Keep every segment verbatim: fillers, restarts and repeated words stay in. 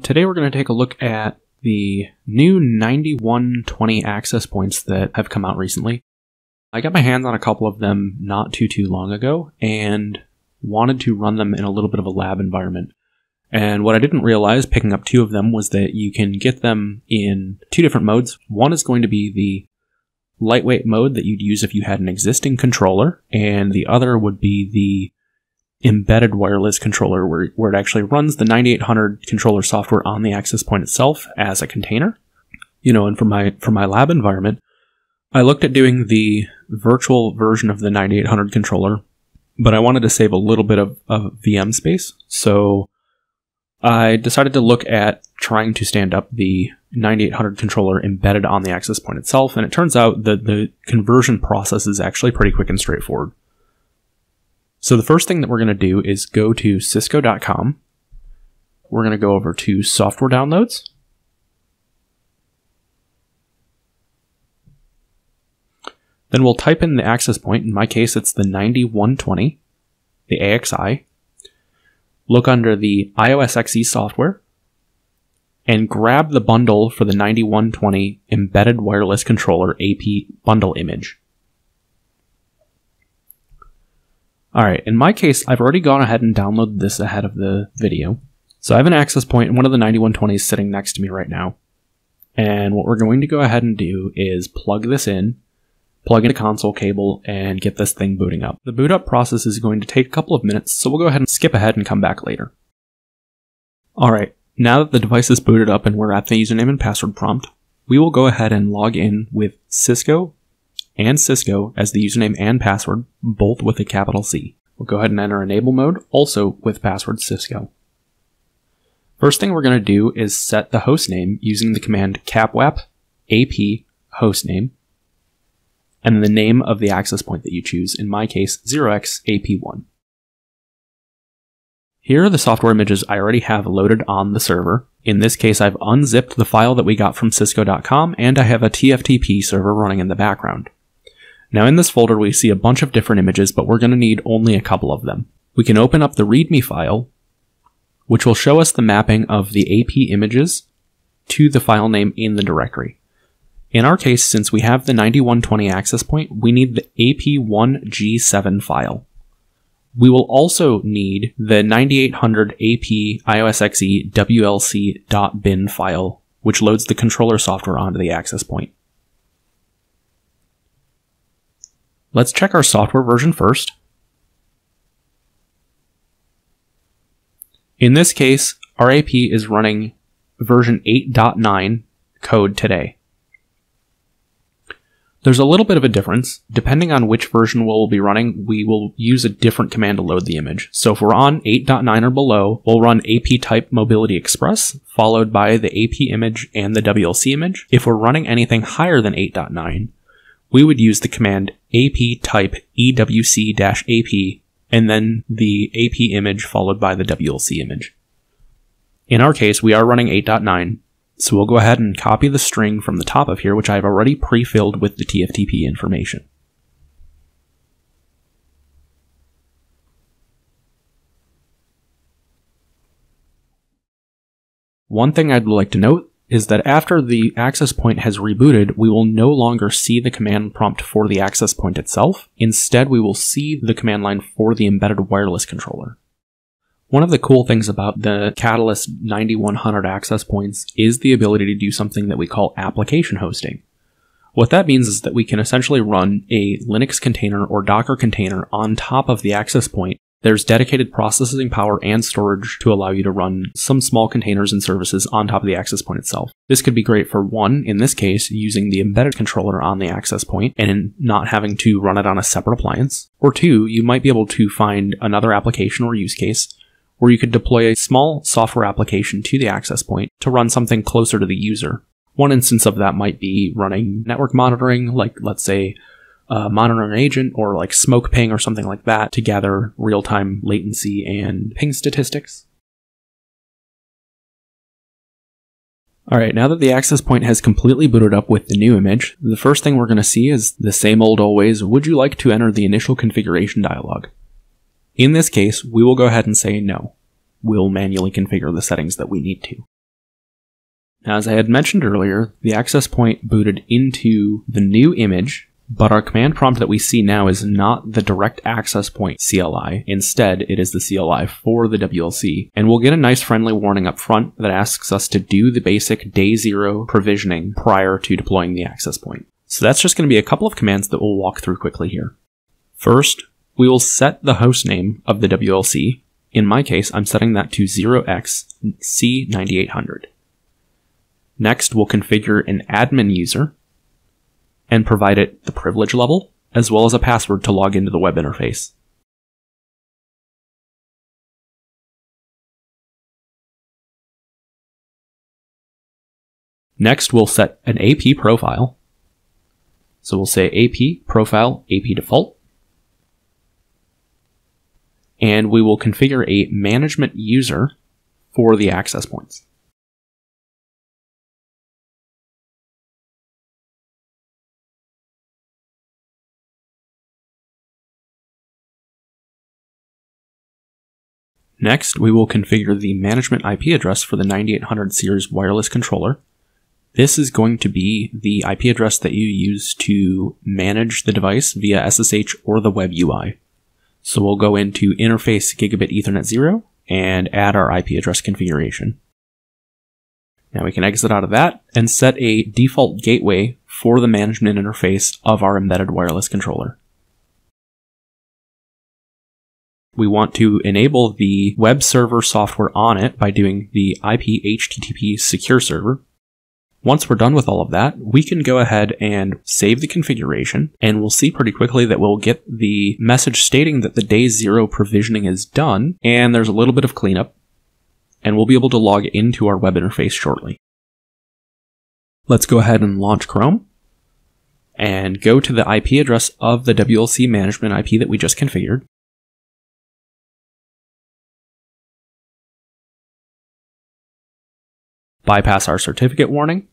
Today we're going to take a look at the new ninety-one twenty access points that have come out recently. I got my hands on a couple of them not too too long ago and wanted to run them in a little bit of a lab environment. And what I didn't realize picking up two of them was that you can get them in two different modes. One is going to be the lightweight mode that you'd use if you had an existing controller, and the other would be the embedded wireless controller where, where it actually runs the ninety-eight hundred controller software on the access point itself as a container. You know, and for my for my lab environment, I looked at doing the virtual version of the ninety-eight hundred controller, but I wanted to save a little bit of, of V M space, so I decided to look at trying to stand up the ninety-eight hundred controller embedded on the access point itself, and it turns out that the conversion process is actually pretty quick and straightforward. So the first thing that we're going to do is go to cisco dot com. We're going to go over to software downloads. Then we'll type in the access point. In my case, it's the ninety-one twenty, the A X I. Look under the iOS X E software and grab the bundle for the ninety-one twenty embedded wireless controller A P bundle image. Alright, in my case, I've already gone ahead and downloaded this ahead of the video. So I have an access point and one of the ninety-one twenties sitting next to me right now. And what we're going to go ahead and do is plug this in, plug in a console cable, and get this thing booting up. The boot up process is going to take a couple of minutes, so we'll go ahead and skip ahead and come back later. Alright, now that the device is booted up and we're at the username and password prompt, we will go ahead and log in with Cisco and Cisco as the username and password, both with a capital C. We'll go ahead and enter enable mode, also with password Cisco. First thing we're going to do is set the host name using the command capwap ap hostname, and the name of the access point that you choose, in my case, zero x A P one. Here are the software images I already have loaded on the server. In this case, I've unzipped the file that we got from cisco dot com, and I have a T F T P server running in the background. Now in this folder we see a bunch of different images, but we're going to need only a couple of them. We can open up the README file, which will show us the mapping of the A P images to the file name in the directory. In our case, since we have the ninety-one twenty access point, we need the A P one G seven file. We will also need the ninety-eight hundred A P iOS X E W L C dot bin file, which loads the controller software onto the access point. Let's check our software version first. In this case, our A P is running version eight point nine code today. There's a little bit of a difference. Depending on which version we'll be running, we will use a different command to load the image. So if we're on eight point nine or below, we'll run A P type mobility express, followed by the A P image and the W L C image. If we're running anything higher than eight point nine, we would use the command A P type E W C-A P, and then the A P image followed by the W L C image. In our case, we are running eight point nine. So we'll go ahead and copy the string from the top of here, which I've already pre-filled with the T F T P information. One thing I'd like to note is that after the access point has rebooted, we will no longer see the command prompt for the access point itself. Instead, we will see the command line for the embedded wireless controller. One of the cool things about the Catalyst ninety-one hundred access points is the ability to do something that we call application hosting. What that means is that we can essentially run a Linux container or Docker container on top of the access point. There's dedicated processing power and storage to allow you to run some small containers and services on top of the access point itself. This could be great for one, in this case, using the embedded controller on the access point and not having to run it on a separate appliance. Or two, you might be able to find another application or use case where you could deploy a small software application to the access point to run something closer to the user. One instance of that might be running network monitoring, like let's say a monitoring agent or like smoke ping or something like that to gather real-time latency and ping statistics. Alright, now that the access point has completely booted up with the new image, the first thing we're going to see is the same old always, would you like to enter the initial configuration dialog? In this case, we will go ahead and say no. We'll manually configure the settings that we need to. Now, as I had mentioned earlier, the access point booted into the new image, but our command prompt that we see now is not the direct access point C L I. Instead, it is the C L I for the W L C. And we'll get a nice friendly warning up front that asks us to do the basic day zero provisioning prior to deploying the access point. So that's just going to be a couple of commands that we'll walk through quickly here. First, we will set the host name of the W L C. In my case, I'm setting that to zero x C ninety-eight hundred. Next, we'll configure an admin user and provide it the privilege level, as well as a password to log into the web interface. Next, we'll set an A P profile. So we'll say A P profile A P default. And we will configure a management user for the access points. Next, we will configure the management I P address for the ninety-eight hundred series wireless controller. This is going to be the I P address that you use to manage the device via S S H or the web U I. So we'll go into interface gigabit Ethernet zero and add our I P address configuration. Now we can exit out of that and set a default gateway for the management interface of our embedded wireless controller. We want to enable the web server software on it by doing the I P H T T P secure server. Once we're done with all of that, we can go ahead and save the configuration, and we'll see pretty quickly that we'll get the message stating that the day zero provisioning is done, and there's a little bit of cleanup, and we'll be able to log into our web interface shortly. Let's go ahead and launch Chrome, and go to the I P address of the W L C management I P that we just configured. Bypass our certificate warning,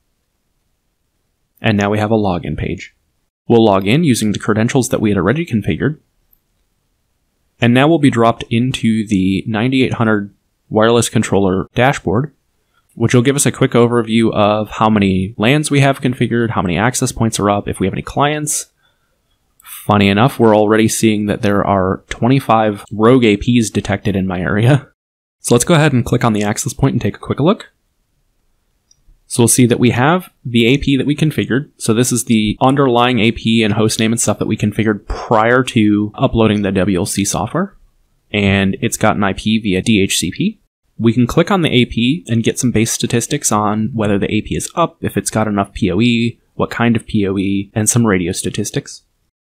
and now we have a login page. We'll log in using the credentials that we had already configured, and now we'll be dropped into the ninety-eight hundred wireless controller dashboard, which will give us a quick overview of how many LANs we have configured, how many access points are up, if we have any clients. Funny enough, we're already seeing that there are twenty-five rogue A Ps detected in my area. So let's go ahead and click on the access point and take a quick look. So we'll see that we have the A P that we configured. So this is the underlying A P and hostname and stuff that we configured prior to uploading the W L C software. And it's got an I P via D H C P. We can click on the A P and get some base statistics on whether the A P is up, if it's got enough P O E, what kind of P O E, and some radio statistics.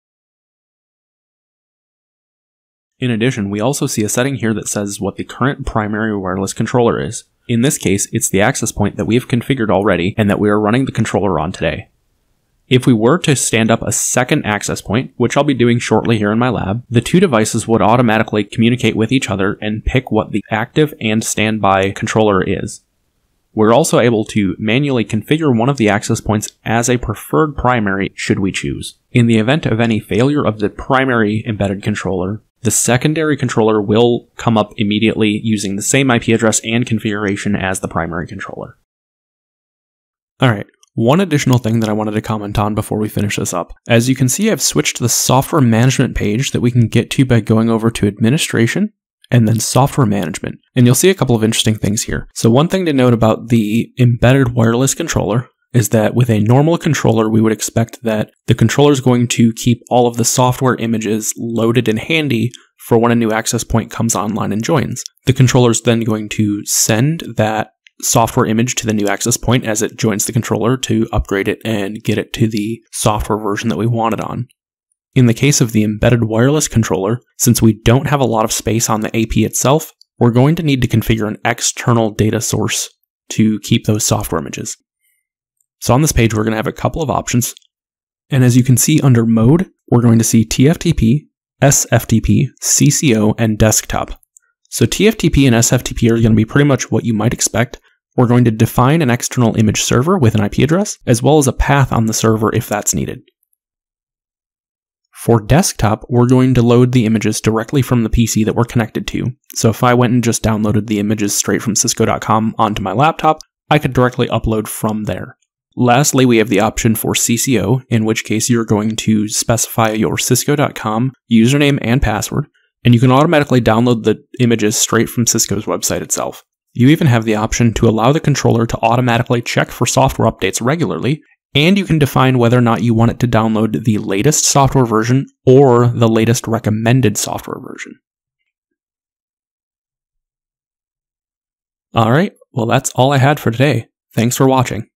In addition, we also see a setting here that says what the current primary wireless controller is. In this case, it's the access point that we have configured already and that we are running the controller on today. If we were to stand up a second access point, which I'll be doing shortly here in my lab, the two devices would automatically communicate with each other and pick what the active and standby controller is. We're also able to manually configure one of the access points as a preferred primary should we choose. In the event of any failure of the primary embedded controller, the secondary controller will come up immediately using the same I P address and configuration as the primary controller. Alright, one additional thing that I wanted to comment on before we finish this up. As you can see, I've switched to the software management page that we can get to by going over to administration and then software management. And you'll see a couple of interesting things here. So one thing to note about the embedded wireless controller is that with a normal controller, we would expect that the controller is going to keep all of the software images loaded and handy for when a new access point comes online and joins. The controller is then going to send that software image to the new access point as it joins the controller to upgrade it and get it to the software version that we want it on. In the case of the embedded wireless controller, since we don't have a lot of space on the A P itself, we're going to need to configure an external data source to keep those software images. So on this page, we're going to have a couple of options. And as you can see under mode, we're going to see T F T P, S F T P, C C O, and desktop. So T F T P and S F T P are going to be pretty much what you might expect. We're going to define an external image server with an I P address, as well as a path on the server if that's needed. For desktop, we're going to load the images directly from the P C that we're connected to. So if I went and just downloaded the images straight from Cisco dot com onto my laptop, I could directly upload from there. Lastly, we have the option for C C O, in which case you're going to specify your cisco dot com username and password, and you can automatically download the images straight from Cisco's website itself. You even have the option to allow the controller to automatically check for software updates regularly, and you can define whether or not you want it to download the latest software version or the latest recommended software version. Alright, well that's all I had for today. Thanks for watching.